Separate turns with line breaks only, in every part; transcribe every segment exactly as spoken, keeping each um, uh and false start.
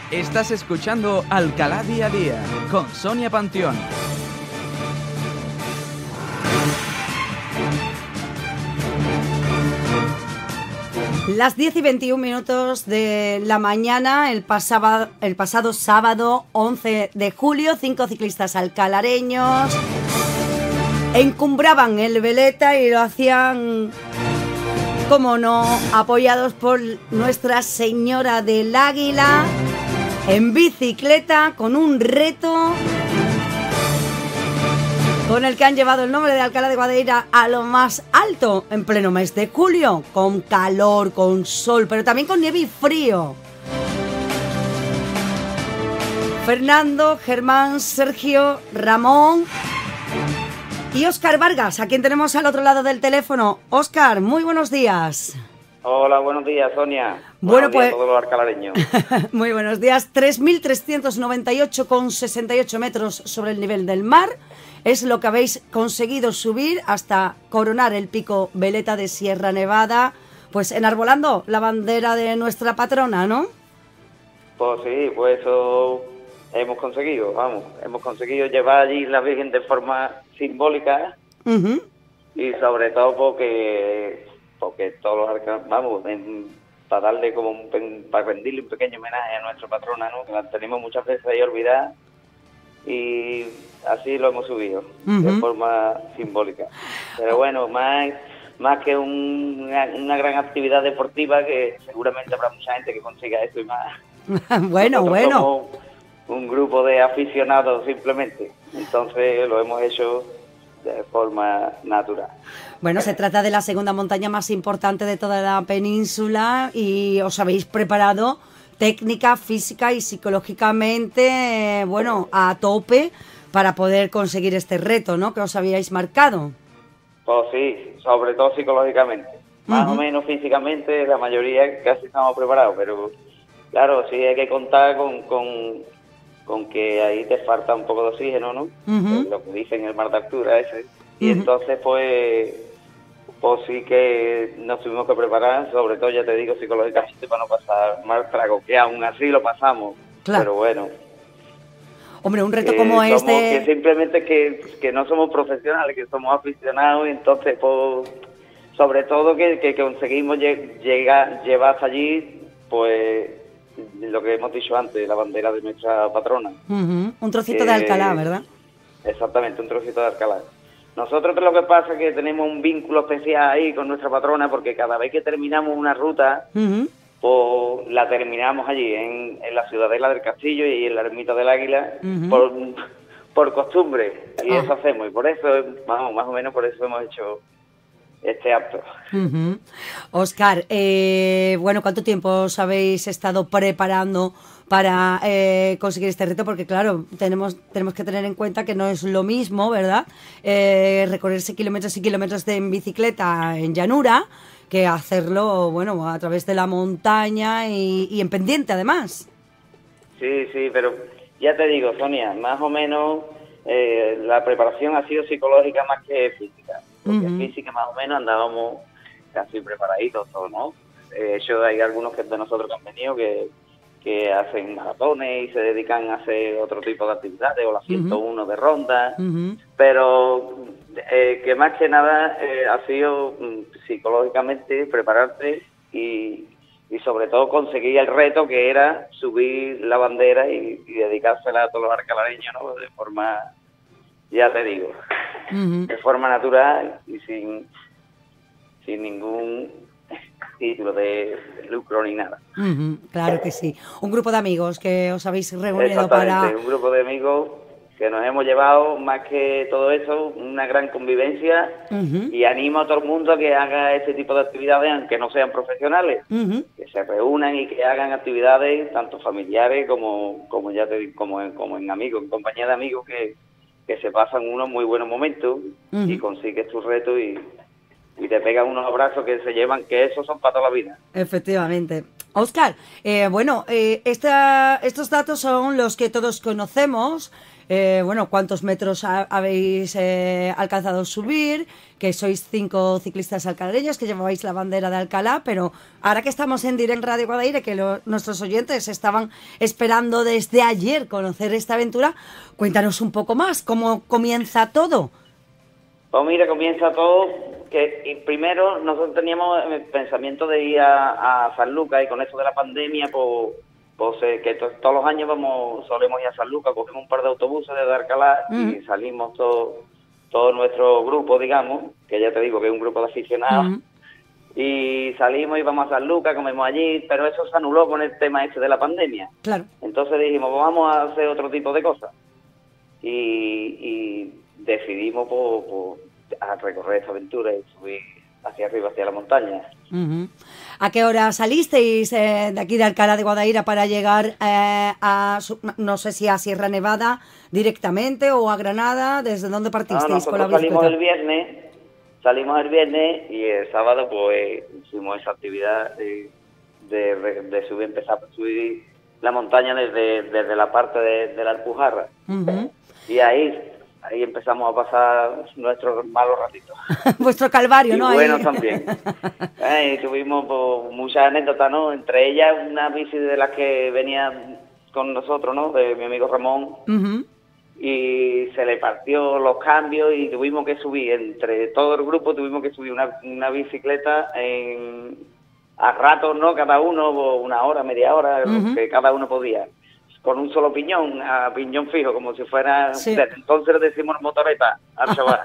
Estás escuchando Alcalá Día a Día con Sonia Panteón.
Las diez y veintiún minutos de la mañana, el, pasaba, el pasado sábado once de julio, cinco ciclistas alcalareños encumbraban el Veleta y lo hacían, como no, apoyados por Nuestra Señora del Águila, en bicicleta, con un reto con el que han llevado el nombre de Alcalá de Guadaira a lo más alto en pleno mes de julio, con calor, con sol, pero también con nieve y frío. Fernando, Germán, Sergio, Ramón y Óscar Vargas, a quien tenemos al otro lado del teléfono. Óscar, muy buenos días.
Hola, buenos días, Sonia.
Bueno,
buenos
pues
días a todos los alcalareños.
Muy buenos días. tres mil trescientos noventa y ocho coma sesenta y ocho metros sobre el nivel del mar es lo que habéis conseguido subir hasta coronar el pico Veleta de Sierra Nevada, pues enarbolando la bandera de nuestra patrona, ¿no?
Pues sí, pues eso hemos conseguido, vamos, hemos conseguido llevar allí la Virgen de forma simbólica. Uh-huh. Y sobre todo porque porque todos los alcaldes, vamos, en, para darle como un, para rendirle un pequeño homenaje a nuestra patrona, ¿no? Que la tenemos muchas veces ahí olvidada, y así lo hemos subido, uh-huh, de forma simbólica. Pero bueno, más más que un, una, una gran actividad deportiva, que seguramente habrá mucha gente que consiga eso y más.
Bueno,
Nosotros
bueno.
somos un grupo de aficionados simplemente, entonces lo hemos hecho de forma natural.
Bueno, se trata de la segunda montaña más importante de toda la península y os habéis preparado técnica, física y psicológicamente, bueno, a tope para poder conseguir este reto, ¿no?, que os habíais marcado.
Pues sí, sobre todo psicológicamente. Más uh-huh. o menos físicamente, la mayoría casi estamos preparados, pero claro, sí hay que contar con, con, con que ahí te falta un poco de oxígeno, ¿no? Uh-huh. Lo que dicen el mar de altura ese. Y uh-huh. entonces, pues, pues sí que nos tuvimos que preparar, sobre todo, ya te digo, psicológicamente, para no pasar mal trago, que aún así lo pasamos. Claro. Pero bueno.
Hombre, un reto como
somos,
este...
Que simplemente que, que no somos profesionales, que somos aficionados, y entonces, pues, sobre todo que, que conseguimos llegar, llevar hasta allí, pues, lo que hemos dicho antes, la bandera de nuestra patrona.
Uh-huh. Un trocito eh, de Alcalá, ¿verdad?
Exactamente, un trocito de Alcalá. Nosotros lo que pasa es que tenemos un vínculo especial ahí con nuestra patrona, porque cada vez que terminamos una ruta, uh-huh, pues la terminamos allí, en, en la Ciudadela del Castillo y en la Ermita del Águila, uh-huh, por, por costumbre, y uh-huh. eso hacemos, y por eso, vamos, más o menos por eso hemos hecho este acto.
Uh-huh. Óscar, eh, bueno, ¿cuánto tiempo os habéis estado preparando para eh, conseguir este reto? Porque claro, tenemos tenemos que tener en cuenta que no es lo mismo, ¿verdad?, eh, recorrerse kilómetros y kilómetros de en bicicleta en llanura, que hacerlo, bueno, a través de la montaña y, y en pendiente, además.
Sí, sí, pero ya te digo, Sonia, más o menos eh, la preparación ha sido psicológica más que física. Porque uh-huh. en física más o menos andábamos casi preparaditos todos, ¿no? De hecho, hay algunos que de nosotros que han venido que, que hacen maratones y se dedican a hacer otro tipo de actividades, o la ciento uno uh-huh. de ronda, uh-huh. pero eh, que más que nada eh, ha sido mm, psicológicamente prepararte y, y sobre todo conseguir el reto, que era subir la bandera y, y dedicársela a todos los alcalareños, ¿no?, de forma, ya te digo, uh-huh. de forma natural y sin, sin ningún título de, de lucro ni nada.
Uh-huh. Claro que sí. Un grupo de amigos que os habéis reunido para...
un grupo de amigos que nos hemos llevado, más que todo eso, una gran convivencia, uh-huh. y animo a todo el mundo a que haga ese tipo de actividades, aunque no sean profesionales, uh-huh. que se reúnan y que hagan actividades tanto familiares como, como ya te como en, como en amigos, en compañía de amigos, que, que se pasan unos muy buenos momentos, uh-huh. y consigues tu reto y, y te pegan unos abrazos que se llevan, que esos son para toda la vida.
Efectivamente. Óscar, eh, bueno, eh, esta, estos datos son los que todos conocemos. eh, bueno, cuántos metros ha, habéis eh, alcanzado subir, que sois cinco ciclistas alcalareños, que lleváis la bandera de Alcalá, pero ahora que estamos en Direct Radio Guadaira, que lo, nuestros oyentes estaban esperando desde ayer conocer esta aventura, cuéntanos un poco más, ¿cómo comienza todo?
Pues mira, comienza todo, que y primero nosotros teníamos el pensamiento de ir a, a San Lucas, y con eso de la pandemia, pues, pues eh, que to, todos los años vamos solemos ir a San Lucas, cogemos un par de autobuses desde Alcalá mm. y salimos todo, todo nuestro grupo, digamos, que ya te digo que es un grupo de aficionados, mm. y salimos y vamos a San Lucas, comemos allí, pero eso se anuló con el tema ese de la pandemia.
Claro.
Entonces dijimos, pues vamos a hacer otro tipo de cosas. Y... y decidimos por, por, a recorrer esta aventura y subir hacia arriba, hacia la montaña.
Uh-huh. ¿A qué hora salisteis eh, de aquí de Alcalá de Guadaira para llegar eh, a, no sé si a Sierra Nevada directamente o a Granada? ¿Desde dónde partisteis
no,
con la
bicicleta? Salimos el viernes, salimos el viernes y el sábado pues hicimos esa actividad de, de, de subir, empezar a subir la montaña desde, desde la parte de, de la Alpujarra. Uh-huh. Y ahí... Ahí empezamos a pasar nuestros malos ratitos.
Vuestro calvario,
y
¿no?
Bueno,
ahí.
también. Eh, tuvimos pues, muchas anécdotas, ¿no? Entre ellas una bici de las que venía con nosotros, ¿no? De mi amigo Ramón. Uh-huh. Y se le partió los cambios y tuvimos que subir, entre todo el grupo tuvimos que subir una, una bicicleta en, a ratos, ¿no? Cada uno, una hora, media hora, uh-huh. que cada uno podía. Con un solo piñón, a piñón fijo, como si fuera... Sí. Desde entonces le decimos motoreta al chaval.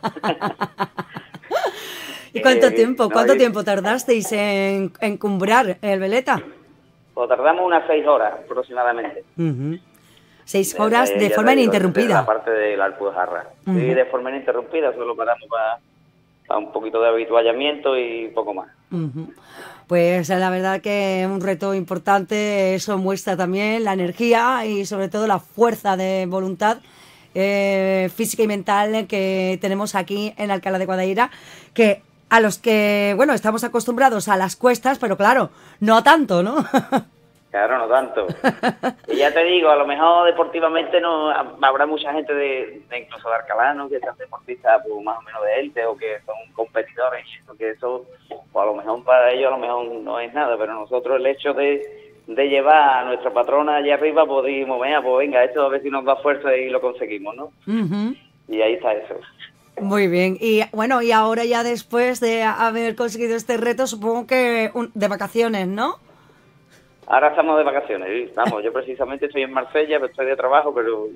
¿Y cuánto eh, tiempo? ¿Cuánto no, tiempo tardasteis en encumbrar el veleta?
Pues tardamos unas seis horas aproximadamente.
Uh-huh. Seis horas de, de forma digo, ininterrumpida.
De la parte de la Alpujarra. Uh-huh. Sí, de forma ininterrumpida, solo paramos para, para un poquito de habituallamiento y poco más.
Uh-huh. Pues la verdad que un reto importante, eso muestra también la energía y sobre todo la fuerza de voluntad eh, física y mental que tenemos aquí en Alcalá de Guadaira, que a los que, bueno, estamos acostumbrados a las cuestas, pero claro, no tanto, ¿no?
Claro, no tanto. Y ya te digo, a lo mejor deportivamente no habrá mucha gente de, de incluso de Alcalá, ¿no? Que sean deportistas pues, más o menos de élite o que son competidores, porque eso, pues, a lo mejor para ellos a lo mejor no es nada, pero nosotros el hecho de, de llevar a nuestra patrona allá arriba, pues dijimos, venga, pues venga, esto a ver si nos da fuerza y lo conseguimos, ¿no? Uh-huh. Y ahí está eso.
Muy bien, y bueno, y ahora ya después de haber conseguido este reto, supongo que un, de vacaciones, ¿no?
Ahora estamos de vacaciones, vamos, yo precisamente estoy en Marsella, estoy de trabajo, pero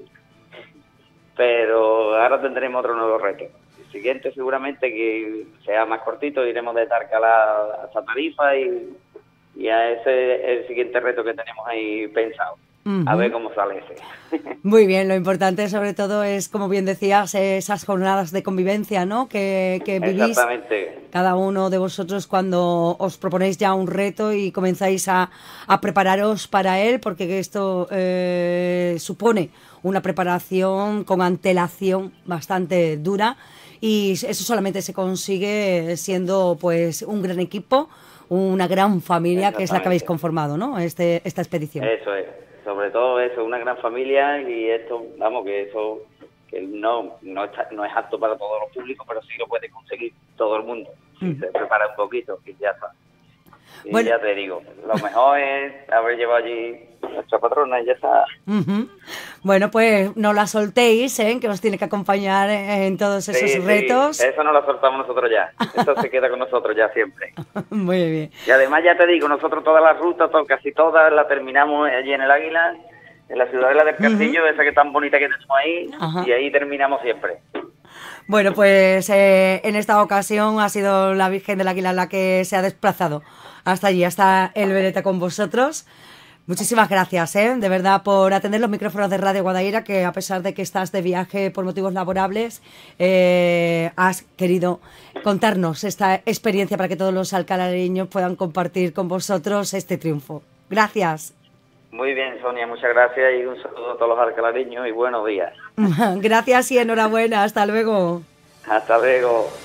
pero ahora tendremos otro nuevo reto. El siguiente seguramente que sea más cortito, iremos de Tarcala hasta Tarifa y, y a ese es el siguiente reto que tenemos ahí pensado. Uh-huh. A ver cómo sale ese.
Muy bien, lo importante sobre todo es, como bien decías, esas jornadas de convivencia, ¿no? Que, que vivís
Exactamente.
Cada uno de vosotros cuando os proponéis ya un reto y comenzáis a, a prepararos para él, porque esto eh, supone una preparación con antelación bastante dura y eso solamente se consigue siendo pues un gran equipo, una gran familia que es la que habéis conformado, ¿no? Este, esta expedición.
Eso es. Sobre todo eso, una gran familia y esto, vamos, que eso que no no, está, no es apto para todos los públicos, pero sí lo puede conseguir todo el mundo. Si uh-huh. se prepara un poquito y ya está. Y bueno, ya te digo, lo mejor es haber llevado allí a nuestra patrona y ya está.
Uh-huh. Bueno, pues no la soltéis, ¿eh? Que os tiene que acompañar en todos esos
sí,
retos.
Sí, eso no lo soltamos nosotros ya. Eso se queda con nosotros ya siempre.
Muy bien.
Y además ya te digo, nosotros todas las rutas, todo, casi todas las terminamos allí en el Águila, en la ciudadela del Castillo, uh-huh. esa que es tan bonita que tenemos ahí, uh-huh. y ahí terminamos siempre.
Bueno, pues eh, en esta ocasión ha sido la Virgen del Águila la que se ha desplazado hasta allí, hasta el veleta con vosotros. Muchísimas gracias, ¿eh? De verdad, por atender los micrófonos de Radio Guadaira, que a pesar de que estás de viaje por motivos laborables, eh, has querido contarnos esta experiencia para que todos los alcalareños puedan compartir con vosotros este triunfo. Gracias.
Muy bien, Sonia, muchas gracias y un saludo a todos los alcalareños y buenos días.
Gracias y enhorabuena, hasta luego.
Hasta luego.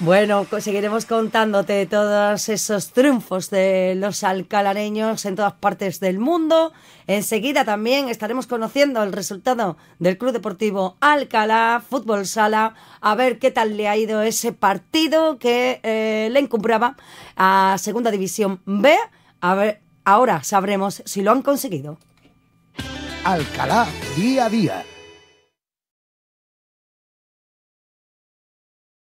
Bueno, seguiremos contándote todos esos triunfos de los alcalareños en todas partes del mundo. Enseguida también estaremos conociendo el resultado del Club Deportivo Alcalá Fútbol Sala, a ver qué tal le ha ido ese partido que eh, le encumbraba a Segunda División B. A ver, ahora sabremos si lo han conseguido.
Alcalá día a día,